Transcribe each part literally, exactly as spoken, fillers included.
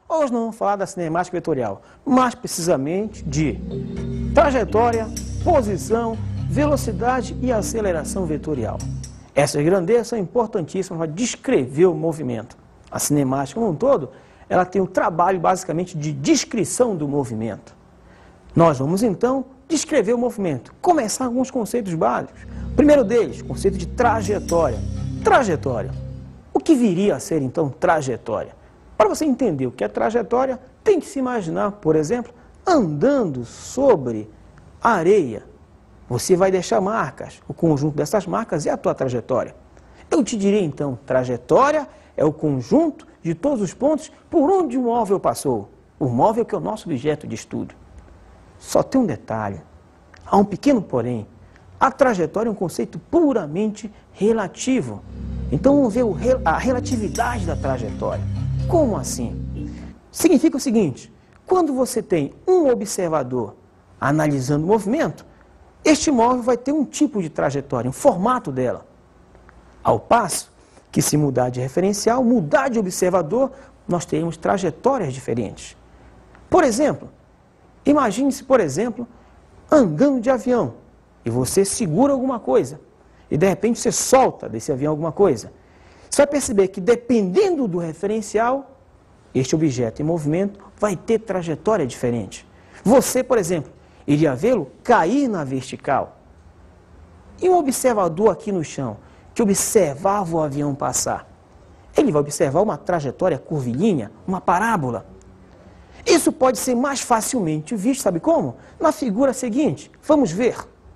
Hoje nós vamos falar da cinemática vetorial, mais precisamente de trajetória, posição, velocidade e aceleração vetorial. Essas grandezas são importantíssimas para descrever o movimento. A cinemática como um todo, ela tem um trabalho basicamente de descrição do movimento. Nós vamos então descrever o movimento, começar alguns conceitos básicos. O primeiro deles, conceito de trajetória. Trajetória. O que viria a ser então trajetória? Para você entender o que é trajetória, tem que se imaginar, por exemplo, andando sobre a areia. Você vai deixar marcas, o conjunto dessas marcas é a tua trajetória. Eu te diria então, trajetória é o conjunto de todos os pontos por onde o móvel passou. O móvel que é o nosso objeto de estudo. Só tem um detalhe, há um pequeno porém. A trajetória é um conceito puramente relativo. Então vamos ver a relatividade da trajetória. Como assim? Significa o seguinte, quando você tem um observador analisando o movimento, este móvel vai ter um tipo de trajetória, um formato dela. Ao passo que se mudar de referencial, mudar de observador, nós teremos trajetórias diferentes. Por exemplo, imagine-se, por exemplo, andando de avião e você segura alguma coisa e de repente você solta desse avião alguma coisa. Você vai perceber que dependendo do referencial, este objeto em movimento vai ter trajetória diferente. Você, por exemplo, iria vê-lo cair na vertical. E um observador aqui no chão, que observava o avião passar, ele vai observar uma trajetória curvilínea, uma parábola. Isso pode ser mais facilmente visto, sabe como? Na figura seguinte, vamos ver.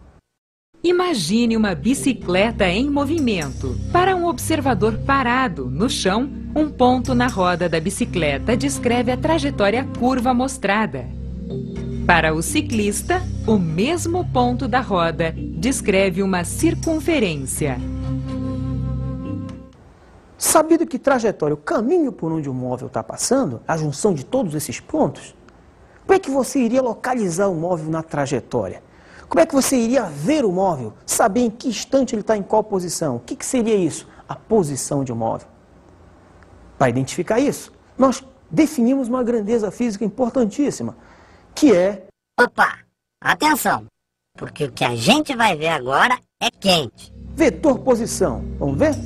Imagine uma bicicleta em movimento. Para um observador parado no chão, um ponto na roda da bicicleta descreve a trajetória curva mostrada. Para o ciclista, o mesmo ponto da roda descreve uma circunferência. Sabido que trajetória, o caminho por onde o móvel está passando, a junção de todos esses pontos, como é que você iria localizar o móvel na trajetória? Como é que você iria ver o móvel, saber em que instante ele está em qual posição? O que, que seria isso? A posição de um móvel. Para identificar isso, nós definimos uma grandeza física importantíssima, que é... Opa, atenção, porque o que a gente vai ver agora é quente. Vetor posição, vamos ver?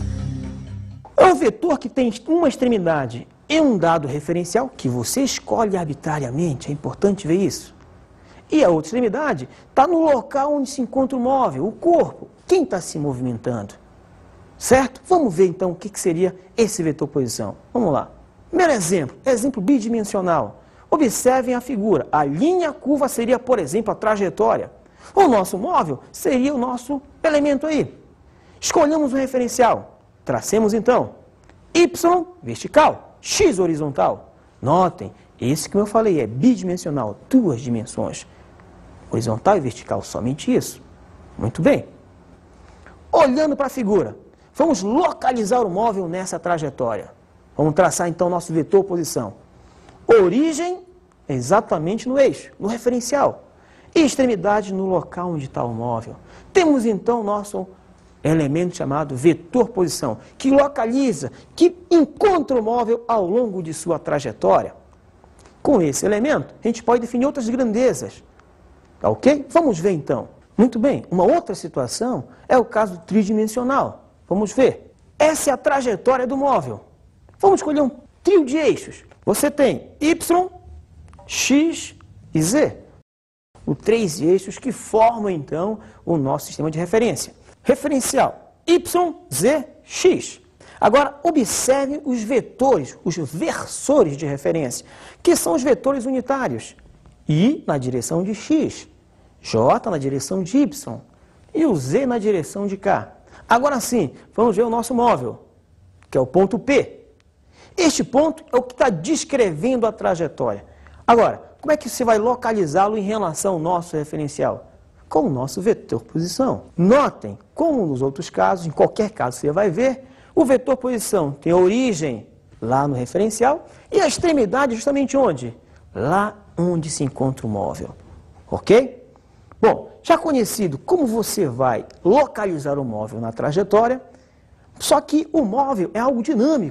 É um vetor que tem uma extremidade e um dado referencial que você escolhe arbitrariamente, é importante ver isso. E a outra extremidade está no local onde se encontra o móvel, o corpo, quem está se movimentando. Certo? Vamos ver então o que, que seria esse vetor posição. Vamos lá. Primeiro exemplo, exemplo bidimensional. Observem a figura. A linha curva seria, por exemplo, a trajetória. O nosso móvel seria o nosso elemento aí. Escolhemos um referencial. Tracemos então Y vertical, X horizontal. Notem, esse que eu falei é bidimensional, duas dimensões. Horizontal e vertical, somente isso. Muito bem. Olhando para a figura, vamos localizar o móvel nessa trajetória. Vamos traçar então nosso vetor posição. Origem exatamente no eixo, no referencial. E extremidade no local onde está o móvel. Temos então nosso elemento chamado vetor posição, que localiza, que encontra o móvel ao longo de sua trajetória. Com esse elemento, a gente pode definir outras grandezas. Tá ok? Vamos ver então. Muito bem, uma outra situação é o caso tridimensional. Vamos ver. Essa é a trajetória do móvel. Vamos escolher um trio de eixos. Você tem Y, X e Z. Os três eixos que formam então o nosso sistema de referência. Referencial Y, Z, X. Agora, observe os vetores, os versores de referência, que são os vetores unitários. I na direção de X, J na direção de Y e o Z na direção de K. Agora sim, vamos ver o nosso móvel, que é o ponto P. Este ponto é o que está descrevendo a trajetória. Agora, como é que você vai localizá-lo em relação ao nosso referencial? Com o nosso vetor posição. Notem, como nos outros casos, em qualquer caso você vai ver, o vetor posição tem a origem lá no referencial e a extremidade justamente onde? Lá onde se encontra o móvel. Ok? Bom, já conhecido como você vai localizar o móvel na trajetória, só que o móvel é algo dinâmico.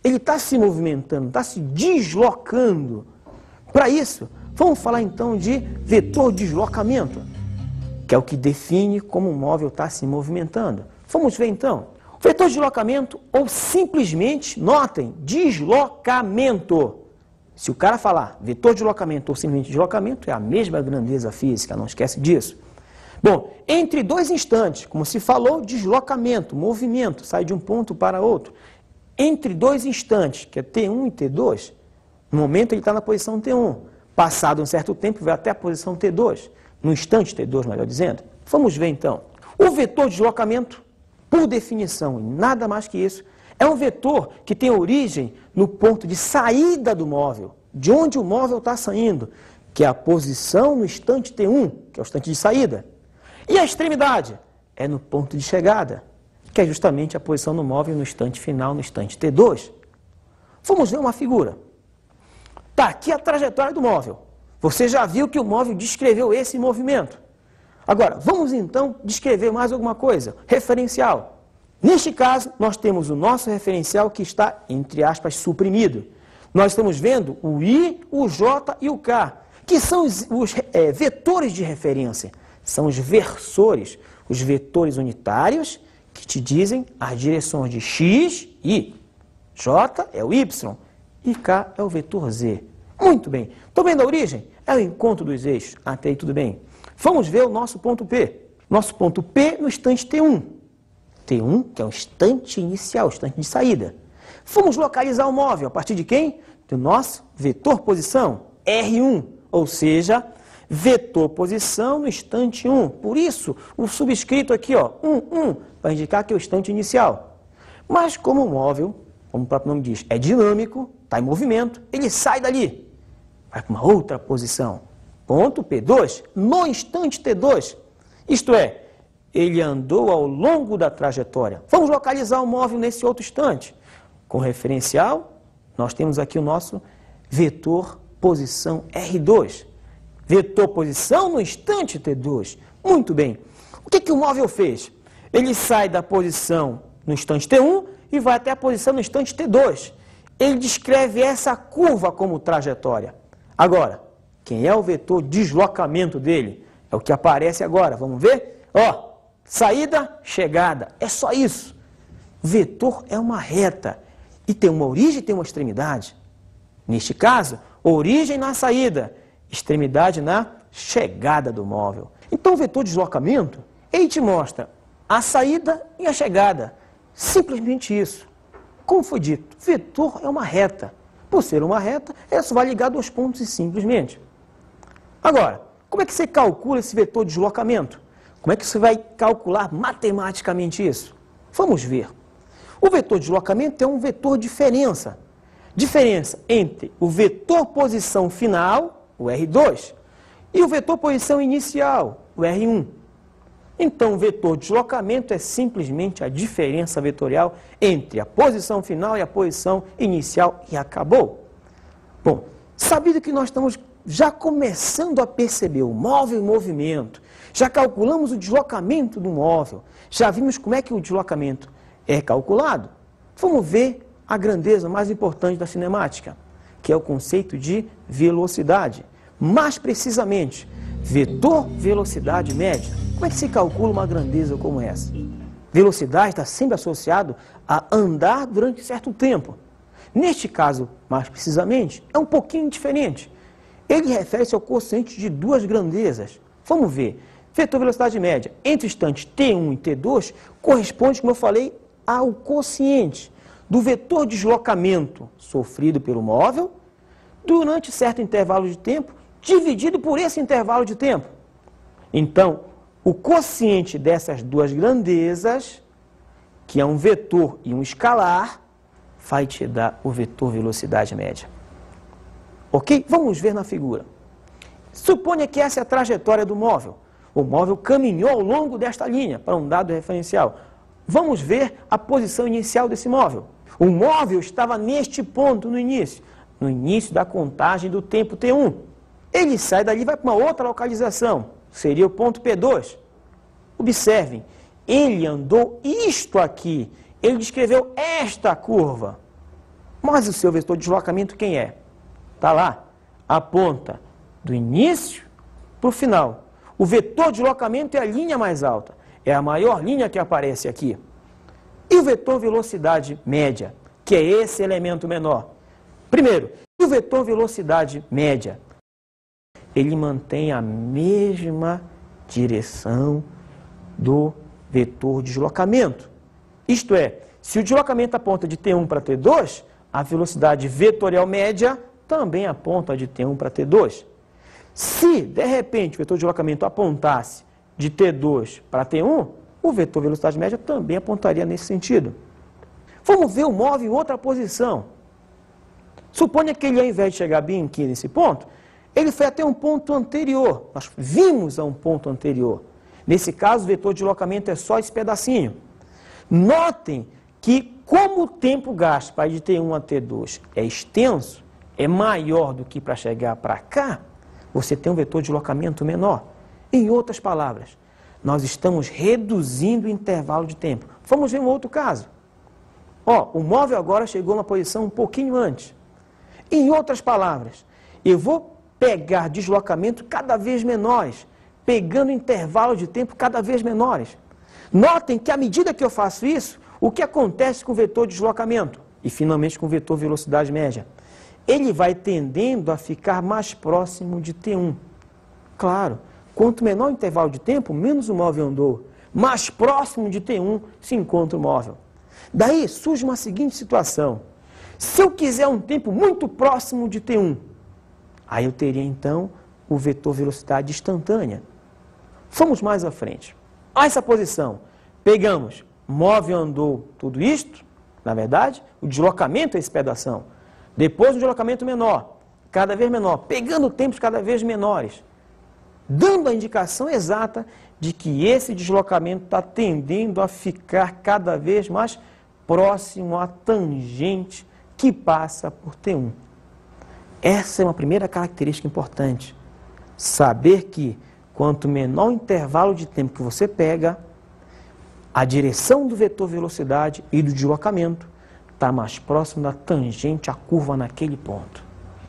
ele está se movimentando, está se deslocando. Para isso, vamos falar então de vetor de deslocamento, que é o que define como o móvel está se movimentando. Vamos ver então. O vetor de deslocamento, ou simplesmente, notem, deslocamento. Se o cara falar vetor de deslocamento ou simplesmente deslocamento, é a mesma grandeza física, não esquece disso. Bom, entre dois instantes, como se falou, deslocamento, movimento, sai de um ponto para outro. Entre dois instantes, que é T um e T dois, no momento ele está na posição T um. Passado um certo tempo, vai até a posição T dois. No instante T dois, melhor dizendo. Vamos ver então. O vetor de deslocamento, por definição, e nada mais que isso, é um vetor que tem origem no ponto de saída do móvel, de onde o móvel está saindo, que é a posição no instante T um, que é o instante de saída. E a extremidade é no ponto de chegada, que é justamente a posição do móvel no instante final, no instante T dois. Vamos ver uma figura. Está aqui a trajetória do móvel. Você já viu que o móvel descreveu esse movimento. Agora, vamos então descrever mais alguma coisa. Referencial. Neste caso, nós temos o nosso referencial que está, entre aspas, suprimido. Nós estamos vendo o I, o J e o K, que são os, os é, vetores de referência. São os versores, os vetores unitários, que te dizem as direções de X e J é o Y e K é o vetor Z. Muito bem. Estão vendo a origem? É o encontro dos eixos. Até aí tudo bem. Vamos ver o nosso ponto P. Nosso ponto P no instante T um. T um, que é o instante inicial, o instante de saída. Vamos localizar o móvel a partir de quem? Do nosso vetor posição, R um, ou seja, vetor posição no instante um. Por isso, o subscrito aqui, ó, um, um, vai indicar que é o instante inicial. Mas como o móvel, como o próprio nome diz, é dinâmico, está em movimento, ele sai dali, vai para uma outra posição. Ponto P dois, no instante T dois. Isto é, ele andou ao longo da trajetória. Vamos localizar o móvel nesse outro instante. Com referencial, nós temos aqui o nosso vetor posição R dois. Vetor posição no instante T dois. Muito bem. O que, que o móvel fez? Ele sai da posição no instante T um e vai até a posição no instante T dois. Ele descreve essa curva como trajetória. Agora, quem é o vetor deslocamento dele? É o que aparece agora. Vamos ver? Ó, saída, chegada. É só isso. Vetor é uma reta. E tem uma origem e tem uma extremidade. Neste caso, origem na saída, extremidade na chegada do móvel. Então, o vetor de deslocamento, ele te mostra a saída e a chegada. Simplesmente isso. Como foi dito, vetor é uma reta. Por ser uma reta, ela só vai ligar dois pontos e simplesmente. Agora, como é que você calcula esse vetor de deslocamento? Como é que você vai calcular matematicamente isso? Vamos ver. O vetor de deslocamento é um vetor diferença. Diferença entre o vetor posição final, o R dois, e o vetor posição inicial, o R um. Então, o vetor de deslocamento é simplesmente a diferença vetorial entre a posição final e a posição inicial e acabou. Bom, sabido que nós estamos já começando a perceber o móvel em movimento, já calculamos o deslocamento do móvel, já vimos como é que o deslocamento é calculado, vamos ver a grandeza mais importante da cinemática, que é o conceito de velocidade. Mais precisamente, vetor velocidade média. Como é que se calcula uma grandeza como essa? Velocidade está sempre associado a andar durante certo tempo. Neste caso, mais precisamente, é um pouquinho diferente. Ele refere-se ao quociente de duas grandezas. Vamos ver. Vetor velocidade média entre instantes T um e T dois corresponde, como eu falei, ao quociente do vetor de deslocamento sofrido pelo móvel durante certo intervalo de tempo, dividido por esse intervalo de tempo. Então, o quociente dessas duas grandezas, que é um vetor e um escalar, vai te dar o vetor velocidade média. Ok? Vamos ver na figura. Suponha que essa é a trajetória do móvel. O móvel caminhou ao longo desta linha para um dado referencial. Vamos ver a posição inicial desse móvel. O móvel estava neste ponto no início, no início da contagem do tempo T um. Ele sai dali e vai para uma outra localização, seria o ponto P dois. Observem, ele andou isto aqui, ele descreveu esta curva. Mas o seu vetor de deslocamento quem é? Está lá, aponta do início para o final. O vetor de deslocamento é a linha mais alta, é a maior linha que aparece aqui. E o vetor velocidade média, que é esse elemento menor? Primeiro, o vetor velocidade média, ele mantém a mesma direção do vetor de deslocamento. Isto é, se o deslocamento aponta de T um para T dois, a velocidade vetorial média também aponta de T um para T dois. Se, de repente, o vetor de deslocamento apontasse de T dois para T um, o vetor velocidade média também apontaria nesse sentido. Vamos ver o móvel em outra posição. Suponha que ele, ao invés de chegar bem aqui nesse ponto, ele foi até um ponto anterior. Nós vimos a um ponto anterior. Nesse caso, o vetor de deslocamento é só esse pedacinho. Notem que, como o tempo gasto para ir de T um a T dois é extenso, é maior do que para chegar para cá, você tem um vetor de deslocamento menor. Em outras palavras, nós estamos reduzindo o intervalo de tempo. Vamos ver um outro caso. Ó, o móvel agora chegou numa posição um pouquinho antes. Em outras palavras, eu vou pegar deslocamento cada vez menores, pegando intervalos de tempo cada vez menores. Notem que à medida que eu faço isso, o que acontece com o vetor de deslocamento e finalmente com o vetor velocidade média? Ele vai tendendo a ficar mais próximo de T um. Claro, quanto menor o intervalo de tempo, menos o móvel andou. Mais próximo de T um se encontra o móvel. Daí surge uma seguinte situação. Se eu quiser um tempo muito próximo de T um, aí eu teria então o vetor velocidade instantânea. Vamos mais à frente. A essa posição, pegamos, móvel andou tudo isto, na verdade, o deslocamento é esse pedação. Depois um deslocamento menor, cada vez menor, pegando tempos cada vez menores, dando a indicação exata de que esse deslocamento está tendendo a ficar cada vez mais próximo à tangente que passa por T um. Essa é uma primeira característica importante. Saber que quanto menor o intervalo de tempo que você pega, a direção do vetor velocidade e do deslocamento está mais próximo da tangente à curva naquele ponto.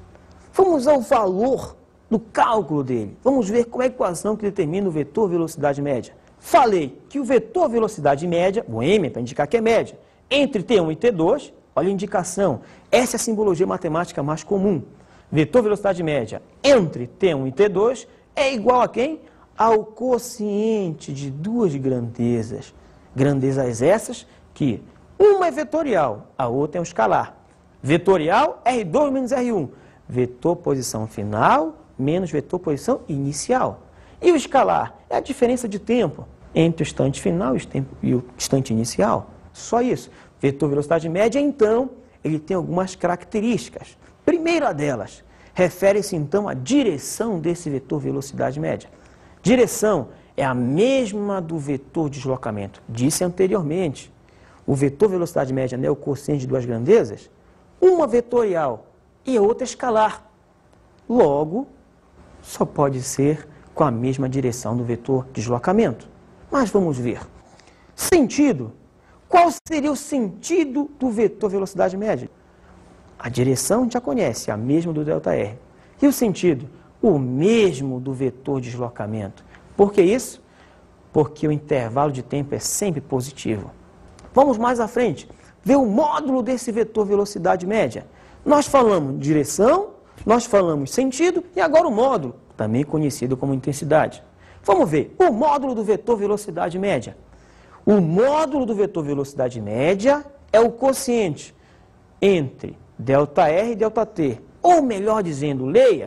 Vamos ao valor do cálculo dele. Vamos ver qual é a equação que determina o vetor velocidade média. Falei que o vetor velocidade média, o M para indicar que é média, entre T um e T dois, olha a indicação, essa é a simbologia matemática mais comum. Vetor velocidade média entre T um e T dois é igual a quem? Ao quociente de duas grandezas. Grandezas essas que uma é vetorial, a outra é um escalar. Vetorial, R dois menos R um. Vetor posição final menos vetor posição inicial. E o escalar é a diferença de tempo entre o instante final e o instante inicial. Só isso. Vetor velocidade média, então, ele tem algumas características. Primeira delas, refere-se então à direção desse vetor velocidade média. Direção é a mesma do vetor de deslocamento. Disse anteriormente, o vetor velocidade média é o quociente de duas grandezas, uma vetorial e a outra escalar. Logo, só pode ser com a mesma direção do vetor de deslocamento. Mas vamos ver. Sentido. Qual seria o sentido do vetor velocidade média? A direção a gente já conhece, a mesma do ΔR. E o sentido? O mesmo do vetor de deslocamento. Por que isso? Porque o intervalo de tempo é sempre positivo. Vamos mais à frente, ver o módulo desse vetor velocidade média. Nós falamos direção, nós falamos sentido e agora o módulo, também conhecido como intensidade. Vamos ver o módulo do vetor velocidade média. O módulo do vetor velocidade média é o quociente entre ΔR e ΔT. Ou melhor dizendo, leia,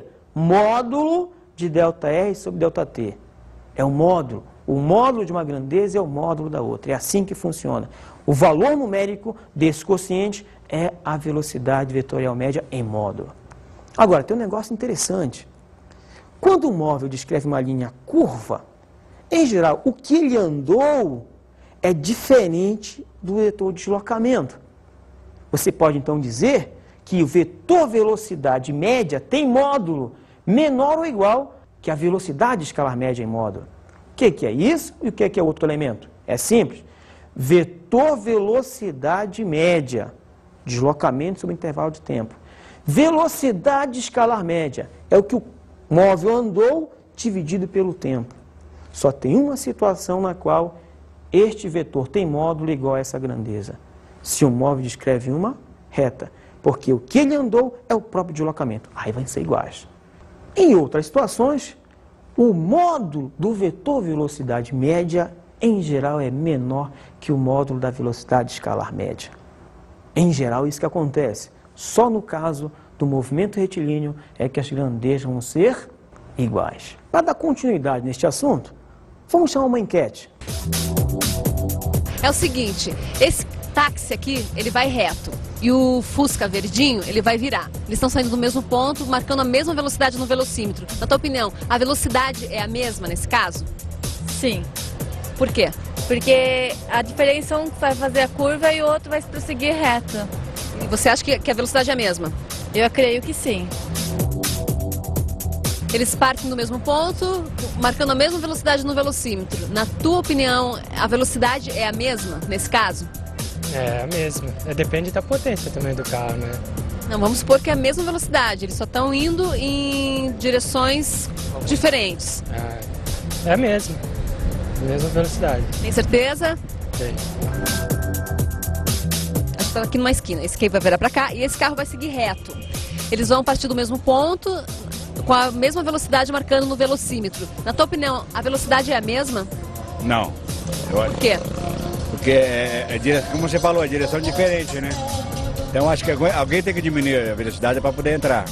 módulo de ΔR sobre ΔT. É o módulo. O módulo de uma grandeza é o módulo da outra. É assim que funciona. O valor numérico desse quociente é a velocidade vetorial média em módulo. Agora, tem um negócio interessante. Quando o móvel descreve uma linha curva, em geral, o que ele andou é diferente do vetor de deslocamento. Você pode, então, dizer que o vetor velocidade média tem módulo menor ou igual que a velocidade escalar média em módulo. O que, que é isso e o que, que é outro elemento? É simples. Vetor velocidade média deslocamento sobre intervalo de tempo. Velocidade escalar média é o que o móvel andou dividido pelo tempo. Só tem uma situação na qual este vetor tem módulo igual a essa grandeza. Se o móvel descreve uma reta, porque o que ele andou é o próprio deslocamento. Aí vai ser iguais. Em outras situações, o módulo do vetor velocidade média, em geral, é menor que o módulo da velocidade escalar média. Em geral, isso que acontece. Só no caso do movimento retilíneo é que as grandezas vão ser iguais. Para dar continuidade neste assunto, vamos chamar uma enquete. É o seguinte, esse táxi aqui, ele vai reto. E o Fusca verdinho, ele vai virar. Eles estão saindo do mesmo ponto, marcando a mesma velocidade no velocímetro. Na tua opinião, a velocidade é a mesma nesse caso? Sim, Por quê? porque a diferença um vai fazer a curva e o outro vai prosseguir reto. E você acha que, que a velocidade é a mesma? Eu creio que sim. Eles partem do mesmo ponto, marcando a mesma velocidade no velocímetro. Na tua opinião, a velocidade é a mesma nesse caso? É a mesma. É, depende da potência também do carro, né? Não, vamos supor que é a mesma velocidade. Eles só estão indo em direções diferentes. É, é a mesma. Mesma velocidade. Tem certeza? Tem. A gente está aqui numa esquina. Esse aqui vai virar para cá e esse carro vai seguir reto. Eles vão partir do mesmo ponto, com a mesma velocidade marcando no velocímetro. Na tua opinião, a velocidade é a mesma? Não. Eu acho, Por quê? porque, é, é, dire- como você falou, é direção diferente, né? Então acho que alguém- alguém tem que diminuir a velocidade para poder entrar.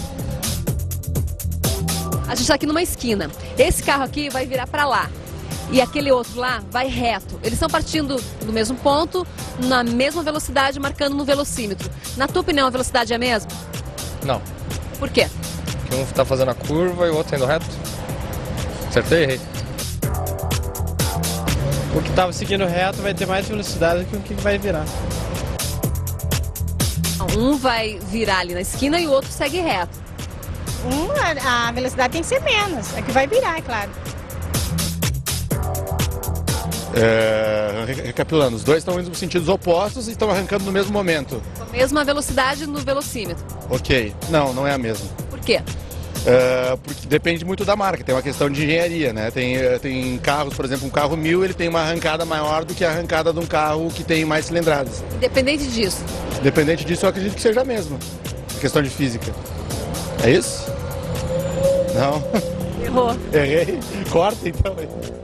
A gente está aqui numa esquina. Esse carro aqui vai virar para lá. E aquele outro lá vai reto. Eles estão partindo do mesmo ponto, na mesma velocidade, marcando no velocímetro. Na tua opinião, a velocidade é a mesma? Não, Por quê? porque um tá fazendo a curva e o outro indo reto. Acertei, errei. O que estava seguindo reto vai ter mais velocidade que o que vai virar. Um vai virar ali na esquina e o outro segue reto. Um, a, a velocidade tem que ser menos, é que vai virar, é claro. É, re- recapitulando, os dois estão indo em sentidos opostos e estão arrancando no mesmo momento. Com a mesma velocidade no velocímetro. Ok. Não, não é a mesma. Por quê? É, porque depende muito da marca, tem uma questão de engenharia, né? Tem, eh, tem carros, por exemplo, um carro mil, ele tem uma arrancada maior do que a arrancada de um carro que tem mais cilindradas. Independente disso. Dependente disso, eu acredito que seja a mesma. Questão de física. É isso? Não? Errou. Errei? Corta então.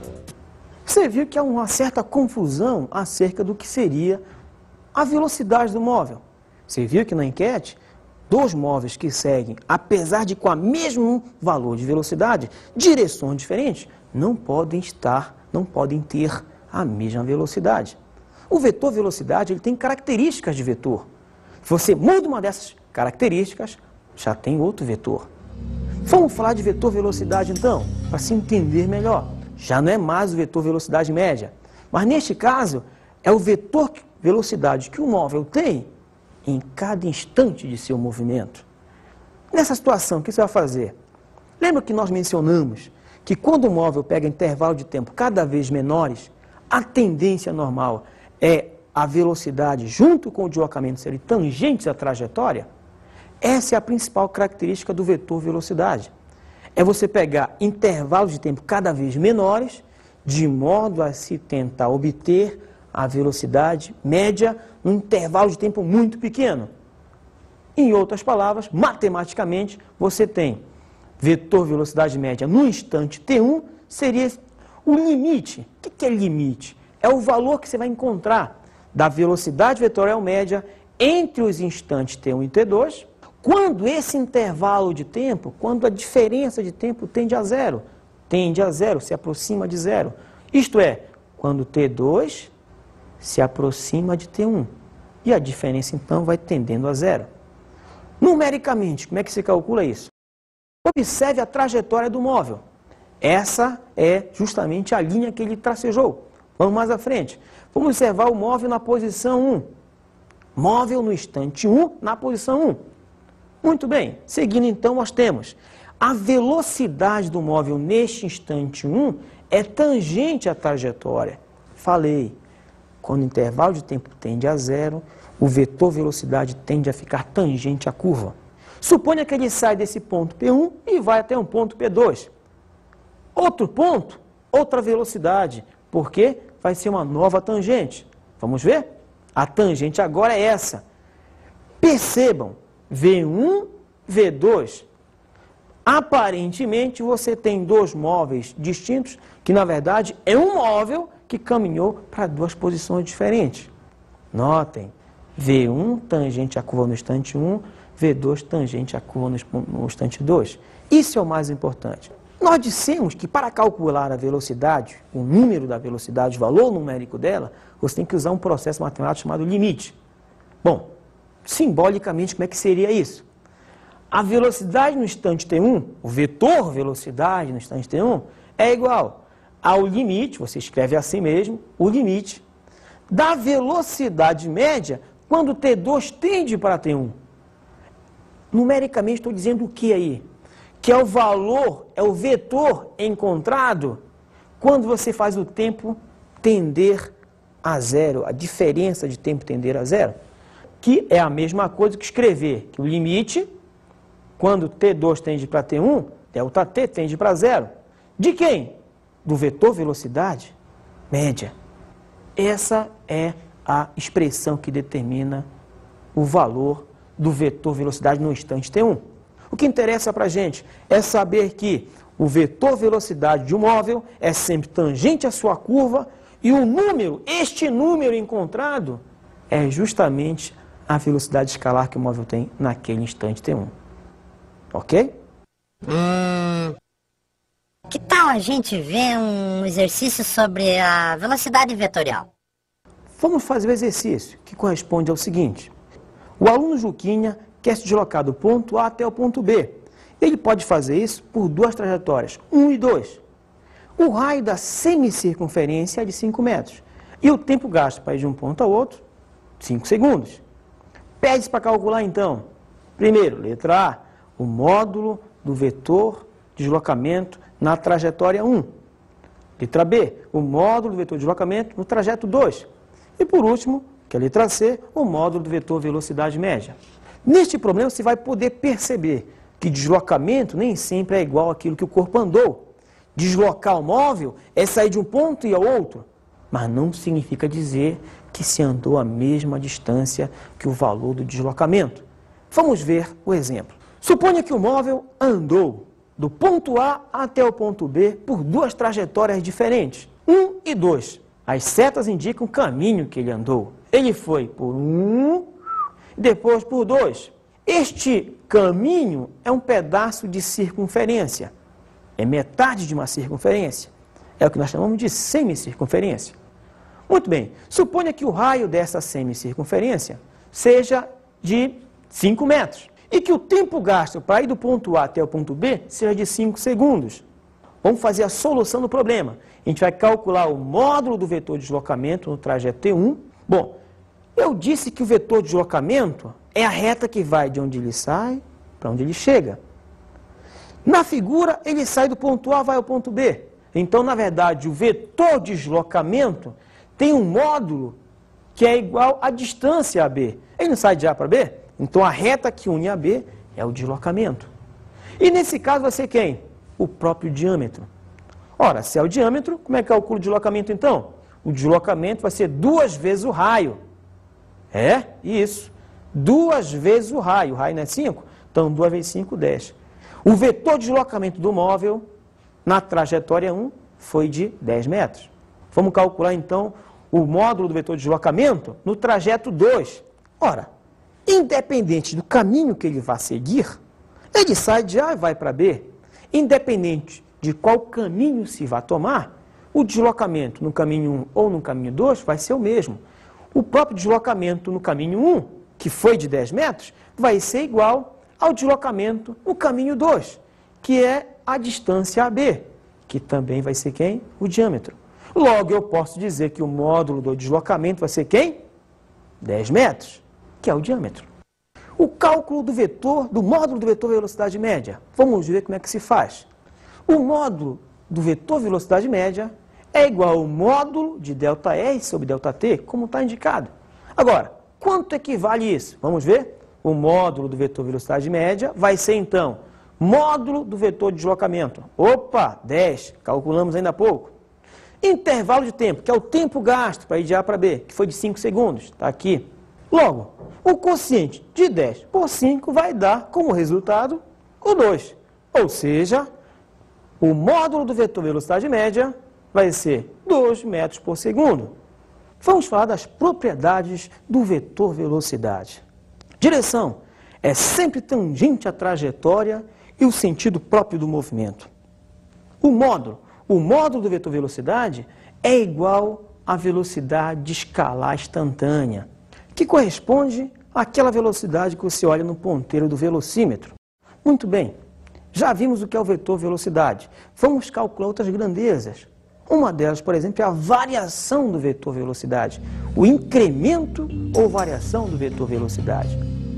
Você viu que há uma certa confusão acerca do que seria a velocidade do móvel. Você viu que na enquete, dois móveis que seguem, apesar de com o mesmo valor de velocidade, direções diferentes, não podem estar, não podem ter a mesma velocidade. O vetor velocidade, ele tem características de vetor. Se você muda uma dessas características, já tem outro vetor. Vamos falar de vetor velocidade então, para se entender melhor. Já não é mais o vetor velocidade média, mas neste caso é o vetor velocidade que o móvel tem em cada instante de seu movimento. Nessa situação, o que você vai fazer? Lembra que nós mencionamos que quando o móvel pega intervalo de tempo cada vez menores, a tendência normal é a velocidade junto com o deslocamento serem tangentes à trajetória? Essa é a principal característica do vetor velocidade. É você pegar intervalos de tempo cada vez menores, de modo a se tentar obter a velocidade média num intervalo de tempo muito pequeno. Em outras palavras, matematicamente, você tem vetor velocidade média no instante T um, seria o limite. O que é limite? É o valor que você vai encontrar da velocidade vetorial média entre os instantes T um e T dois, quando esse intervalo de tempo, quando a diferença de tempo tende a zero, tende a zero, se aproxima de zero. Isto é, quando T dois se aproxima de T um. E a diferença, então, vai tendendo a zero. Numericamente, como é que se calcula isso? Observe a trajetória do móvel. Essa é justamente a linha que ele tracejou. Vamos mais à frente. Vamos observar o móvel na posição um. Móvel no instante um, na posição um. Muito bem. Seguindo, então, nós temos a velocidade do móvel neste instante um é tangente à trajetória. Falei. Quando o intervalo de tempo tende a zero, o vetor velocidade tende a ficar tangente à curva. Suponha que ele sai desse ponto P um e vai até um ponto P dois. Outro ponto, outra velocidade, porque vai ser uma nova tangente. Vamos ver? A tangente agora é essa. Percebam, V um, V dois. Aparentemente você tem dois móveis distintos, que na verdade é um móvel que caminhou para duas posições diferentes. Notem, V um tangente à curva no instante um, V dois tangente à curva no instante dois. Isso é o mais importante. Nós dissemos que para calcular a velocidade, o número da velocidade, o valor numérico dela, você tem que usar um processo matemático chamado limite. Bom, simbolicamente, como é que seria isso? A velocidade no instante T um, o vetor velocidade no instante T um, é igual ao limite, você escreve assim mesmo, o limite da velocidade média quando T dois tende para T um. Numericamente, estou dizendo o que aí? Que é o valor, é o vetor encontrado quando você faz o tempo tender a zero, a diferença de tempo tender a zero, que é a mesma coisa que escrever que o limite, quando T dois tende para T um, delta T tende para zero. De quem? Do vetor velocidade média. Essa é a expressão que determina o valor do vetor velocidade no instante T um. O que interessa para a gente é saber que o vetor velocidade de um móvel é sempre tangente à sua curva e o número, este número encontrado, é justamente a velocidade escalar que o móvel tem naquele instante T um. Ok? Hum, que tal a gente ver um exercício sobre a velocidade vetorial? Vamos fazer o exercício, que corresponde ao seguinte. O aluno Juquinha quer se deslocar do ponto A até o ponto B. Ele pode fazer isso por duas trajetórias, um e dois. O raio da semicircunferência é de cinco metros. E o tempo gasto para ir de um ponto ao outro, cinco segundos. Pede-se para calcular, então, primeiro, letra A, o módulo do vetor de deslocamento na trajetória um. Letra B, o módulo do vetor de deslocamento no trajeto dois. E por último, que é a letra C, o módulo do vetor velocidade média. Neste problema você vai poder perceber que deslocamento nem sempre é igual àquilo que o corpo andou. Deslocar o móvel é sair de um ponto e ao outro, mas não significa dizer que se andou a mesma distância que o valor do deslocamento. Vamos ver o exemplo. Suponha que o móvel andou do ponto A até o ponto B por duas trajetórias diferentes, um e dois. As setas indicam o caminho que ele andou. Ele foi por um, depois por dois. Este caminho é um pedaço de circunferência. É metade de uma circunferência. É o que nós chamamos de semicircunferência. Muito bem, suponha que o raio dessa semicircunferência seja de cinco metros. E que o tempo gasto para ir do ponto A até o ponto B seja de cinco segundos. Vamos fazer a solução do problema. A gente vai calcular o módulo do vetor de deslocamento no trajeto T um. Bom, eu disse que o vetor de deslocamento é a reta que vai de onde ele sai para onde ele chega. Na figura, ele sai do ponto A, vai ao ponto B. Então, na verdade, o vetor de deslocamento tem um módulo que é igual à distância A B. Ele não sai de A para B? Então, a reta que une a B é o deslocamento. E nesse caso vai ser quem? O próprio diâmetro. Ora, se é o diâmetro, como é que calcula o deslocamento então? O deslocamento vai ser duas vezes o raio. É, isso. Duas vezes o raio. O raio não é cinco? Então, duas vezes cinco, dez. O vetor de deslocamento do móvel na trajetória um foi de dez metros. Vamos calcular então o módulo do vetor de deslocamento no trajeto dois. Ora, independente do caminho que ele vai seguir, ele sai de A e vai para B. Independente de qual caminho se vai tomar, o deslocamento no caminho um ou no caminho dois vai ser o mesmo. O próprio deslocamento no caminho um, que foi de dez metros, vai ser igual ao deslocamento no caminho dois, que é a distância A B, que também vai ser quem? O diâmetro. Logo, eu posso dizer que o módulo do deslocamento vai ser quem? dez metros, que é o diâmetro. O cálculo do vetor, do módulo do vetor velocidade média. Vamos ver como é que se faz. O módulo do vetor velocidade média é igual ao módulo de ΔR sobre ΔT, como está indicado. Agora, quanto equivale isso? Vamos ver? O módulo do vetor velocidade média vai ser, então, módulo do vetor de deslocamento. Opa, dez, calculamos ainda há pouco. Intervalo de tempo, que é o tempo gasto para ir de A para B, que foi de cinco segundos, está aqui. Logo, o quociente de dez por cinco vai dar, como resultado, o dois. Ou seja, o módulo do vetor velocidade média vai ser dois metros por segundo. Vamos falar das propriedades do vetor velocidade. Direção é sempre tangente à trajetória e o sentido próprio do movimento. O módulo, o módulo do vetor velocidade é igual à velocidade escalar instantânea, que corresponde àquela velocidade que você olha no ponteiro do velocímetro. Muito bem, já vimos o que é o vetor velocidade. Vamos calcular outras grandezas. Uma delas, por exemplo, é a variação do vetor velocidade, o incremento ou variação do vetor velocidade.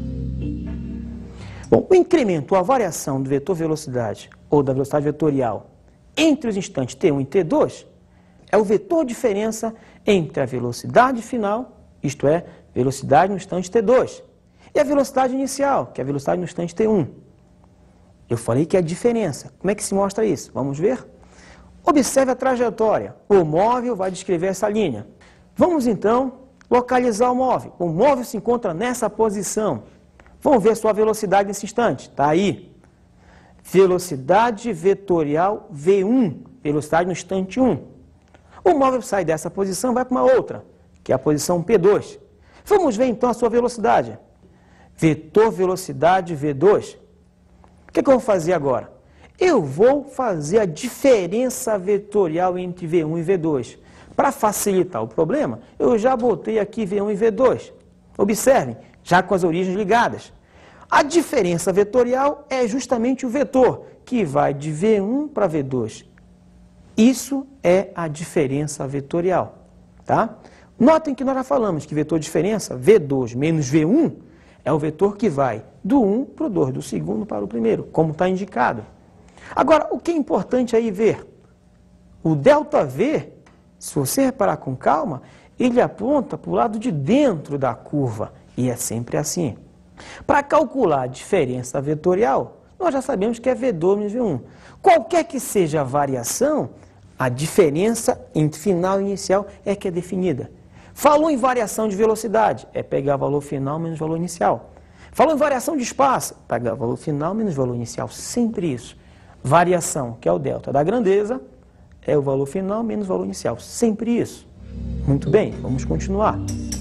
Bom, o incremento ou a variação do vetor velocidade ou da velocidade vetorial entre os instantes T um e T dois é o vetor diferença entre a velocidade final, isto é, velocidade no instante T dois, e a velocidade inicial, que é a velocidade no instante T um. Eu falei que é a diferença. Como é que se mostra isso? Vamos ver? Observe a trajetória. O móvel vai descrever essa linha. Vamos, então, localizar o móvel. O móvel se encontra nessa posição. Vamos ver sua velocidade nesse instante. Está aí. Velocidade vetorial V um, velocidade no instante um. O móvel sai dessa posição e vai para uma outra, que é a posição P dois. Vamos ver, então, a sua velocidade. Vetor velocidade V dois. O que, que eu vou fazer agora? Eu vou fazer a diferença vetorial entre V um e V dois. Para facilitar o problema, eu já botei aqui V um e V dois. Observem, já com as origens ligadas. A diferença vetorial é justamente o vetor, que vai de V um para V dois. Isso é a diferença vetorial. Tá? Notem que nós já falamos que vetor de diferença, V dois menos V um, é o vetor que vai do um para o dois, do segundo para o primeiro, como está indicado. Agora, o que é importante aí ver? O ΔV, se você reparar com calma, ele aponta para o lado de dentro da curva, e é sempre assim. Para calcular a diferença vetorial, nós já sabemos que é V dois menos V um. Qualquer que seja a variação, a diferença entre final e inicial é que é definida. Falou em variação de velocidade, é pegar valor final menos valor inicial. Falou em variação de espaço, pegar valor final menos valor inicial, sempre isso. Variação, que é o delta da grandeza, é o valor final menos valor inicial, sempre isso. Muito bem, vamos continuar.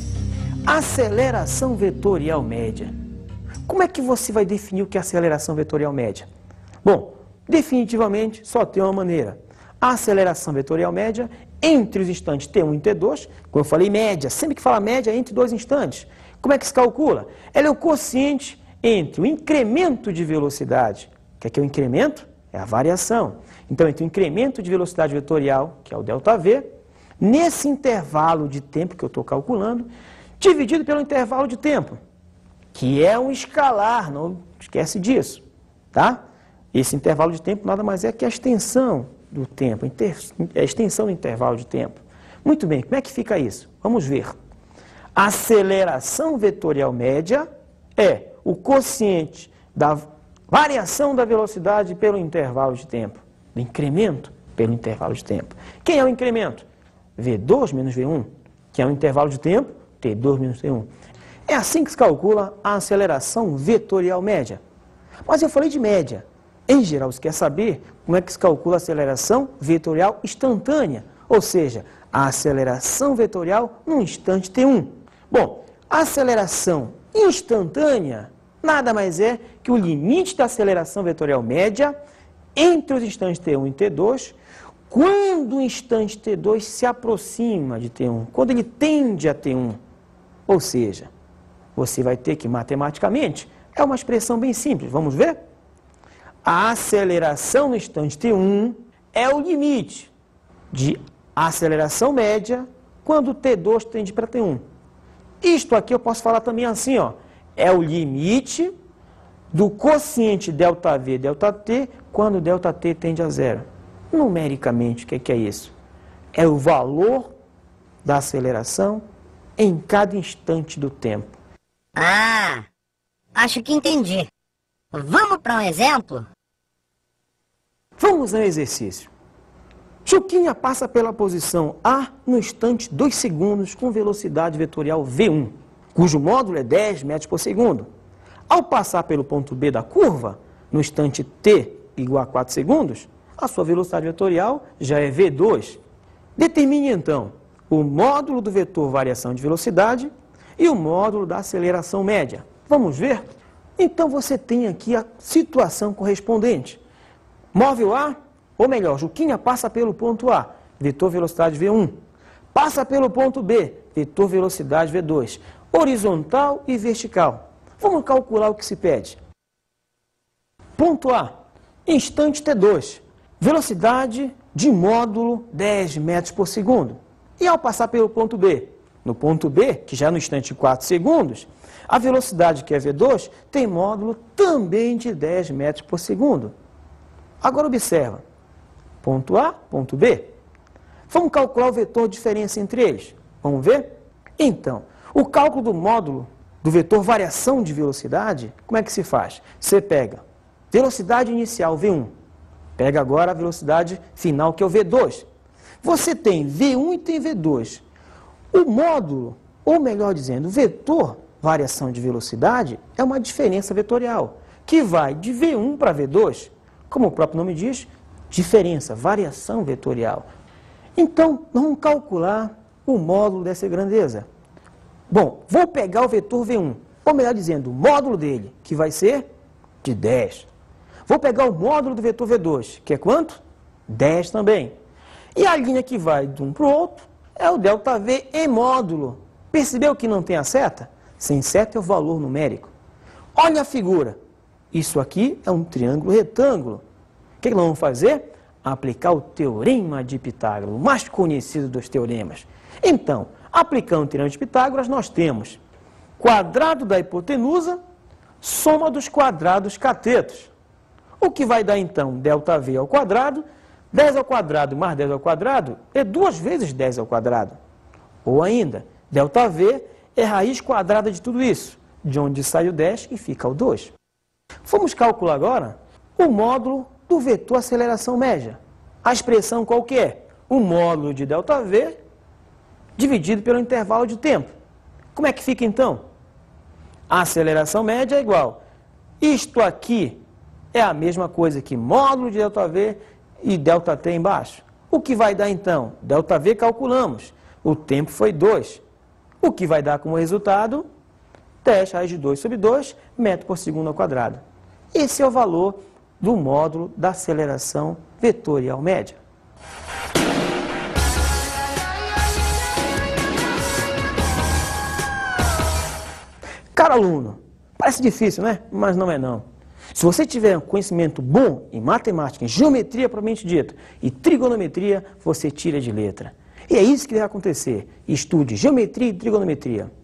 Aceleração vetorial média. Como é que você vai definir o que é aceleração vetorial média? Bom, definitivamente só tem uma maneira. A aceleração vetorial média entre os instantes T um e T dois, como eu falei, média, sempre que fala média, é entre dois instantes. Como é que se calcula? Ela é o quociente entre o incremento de velocidade. O que é, que é o incremento? É a variação. Então, entre o incremento de velocidade vetorial, que é o ΔV, nesse intervalo de tempo que eu estou calculando, dividido pelo intervalo de tempo, que é um escalar, não esquece disso, tá? Esse intervalo de tempo nada mais é que a extensão do tempo, a extensão do intervalo de tempo. Muito bem, como é que fica isso? Vamos ver. A aceleração vetorial média é o quociente da variação da velocidade pelo intervalo de tempo, do incremento pelo intervalo de tempo. Quem é o incremento? V dois menos V um, que é o intervalo de tempo, T dois menos T um. É assim que se calcula a aceleração vetorial média. Mas eu falei de média. Em geral, você quer saber como é que se calcula a aceleração vetorial instantânea, ou seja, a aceleração vetorial no instante T um. Bom, a aceleração instantânea nada mais é que o limite da aceleração vetorial média entre os instantes T um e T dois, quando o instante T dois se aproxima de T um, quando ele tende a T um. Ou seja, você vai ter que, matematicamente, é uma expressão bem simples, vamos ver? A aceleração no instante T um é o limite de aceleração média quando T dois tende para T um. Isto aqui eu posso falar também assim, ó, é o limite do quociente ΔV, ΔT, quando ΔT tende a zero. Numericamente, o que é, que é isso? É o valor da aceleração em cada instante do tempo. Ah, acho que entendi. Vamos para um exemplo? Vamos ao exercício. Juquinha passa pela posição A no instante dois segundos com velocidade vetorial v um, cujo módulo é dez metros por segundo. Ao passar pelo ponto B da curva, no instante t igual a quatro segundos, a sua velocidade vetorial já é v dois. Determine então o módulo do vetor variação de velocidade e o módulo da aceleração média. Vamos ver? Então você tem aqui a situação correspondente. Móvel A, ou melhor, Juquinha passa pelo ponto A, vetor velocidade v um. Passa pelo ponto B, vetor velocidade v dois. Horizontal e vertical. Vamos calcular o que se pede. Ponto A, instante t dois. Velocidade de módulo dez metros por segundo. E ao passar pelo ponto B, no ponto B, que já no instante quatro segundos, a velocidade, que é v dois, tem módulo também de dez metros por segundo. Agora observa, ponto A, ponto B. Vamos calcular o vetor de diferença entre eles. Vamos ver? Então, o cálculo do módulo do vetor variação de velocidade, como é que se faz? Você pega velocidade inicial v um, pega agora a velocidade final, que é o v dois. Você tem v um e tem v dois. O módulo, ou melhor dizendo, o vetor variação de velocidade é uma diferença vetorial, que vai de v um para v dois. Como o próprio nome diz, diferença, variação vetorial. Então, vamos calcular o módulo dessa grandeza. Bom, vou pegar o vetor v um, ou melhor dizendo, o módulo dele, que vai ser de dez. Vou pegar o módulo do vetor v dois, que é quanto? dez também. E a linha que vai de um para o outro é o ΔV em módulo. Percebeu que não tem a seta? Sem seta é o valor numérico. Olha a figura. Isso aqui é um triângulo retângulo. O que nós vamos fazer? Aplicar o teorema de Pitágoras, o mais conhecido dos teoremas. Então, aplicando o teorema de Pitágoras, nós temos quadrado da hipotenusa, soma dos quadrados catetos. O que vai dar, então, ΔV ao quadrado, dez ao quadrado mais dez ao quadrado é duas vezes dez ao quadrado. Ou ainda, ΔV é raiz quadrada de tudo isso, de onde sai o dez e fica o dois. Vamos calcular agora o módulo do vetor aceleração média. A expressão qual que é? O módulo de ΔV dividido pelo intervalo de tempo. Como é que fica então? A aceleração média é igual. Isto aqui é a mesma coisa que módulo de ΔV e ΔT embaixo. O que vai dar então? ΔV calculamos. O tempo foi dois. O que vai dar como resultado? dez raiz de dois sobre dois metros por segundo ao quadrado. Esse é o valor do módulo da aceleração vetorial média. Caro aluno, parece difícil, né? Mas não é não. Se você tiver um conhecimento bom em matemática, em geometria propriamente dita, e trigonometria, você tira de letra. E é isso que vai acontecer. Estude geometria e trigonometria.